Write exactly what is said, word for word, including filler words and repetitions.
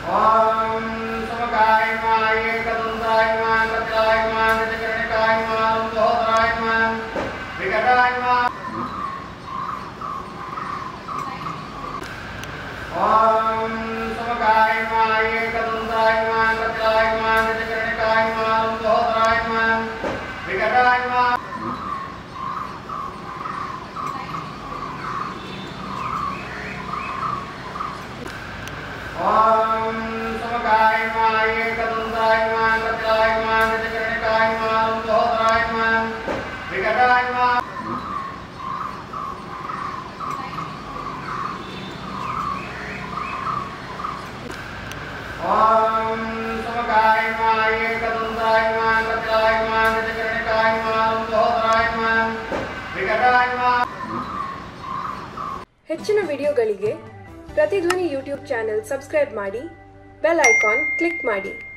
ओम समकाय my एकदंताय मां कपिलाय मां गजकर्णिकाय मां लंबोदराय मां विकटाय मां ओम समकाय माय एकदंताय मां कपिलाय मां गजकर्णिकाय मां लंबोदराय मां विकटाय मां ओम समकाय माय एकदंताय मां कपिलाय मां गजकर्णिकाय मां लंबोदराय मां विकटाय मां ओम समकाय माय एकदंताय मां कपिलाय मां गजकर्णिकाय मां लंबोदराय मां विकटाय मां ಹೆಚ್ಚಿನ ವಿಡಿಯೋಗಳಿಗೆ ಪ್ರತಿಧ್ವನಿ ಯೂಟ್ಯೂಬ್ ಚಾನೆಲ್ ಸಬ್ಸ್ಕ್ರೈಬ್ ಮಾಡಿ, ಬೆಲ್ ಐಕಾನ್ ಕ್ಲಿಕ್ ಮಾಡಿ.